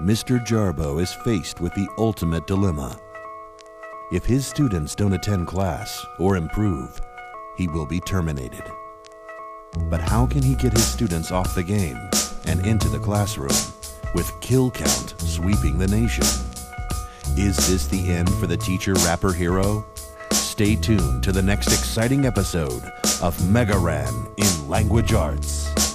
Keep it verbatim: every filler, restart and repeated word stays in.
Mister Jarbo is faced with the ultimate dilemma. If his students don't attend class or improve, he will be terminated. But how can he get his students off the game and into the classroom, with kill count sweeping the nation? Is this the end for the teacher rapper hero? Stay tuned to the next exciting episode of Mega Ran in Language Arts.